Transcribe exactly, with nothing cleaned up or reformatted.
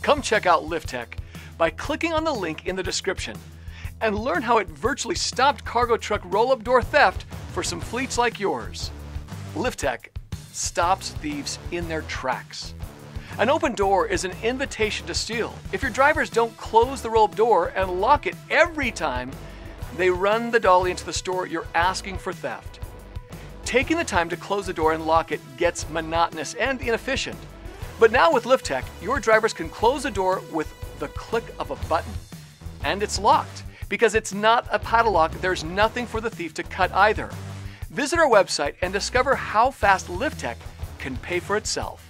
Come check out Liftech by clicking on the link in the description and learn how it virtually stopped cargo truck roll-up door theft for some fleets like yours. Liftech stops thieves in their tracks. An open door is an invitation to steal. If your drivers don't close the roll-up door and lock it every time they run the dolly into the store, you're asking for theft. Taking the time to close the door and lock it gets monotonous and inefficient. But now with Liftech, your drivers can close the door with the click of a button. And it's locked. Because it's not a padlock, there's nothing for the thief to cut either. Visit our website and discover how fast Liftech can pay for itself.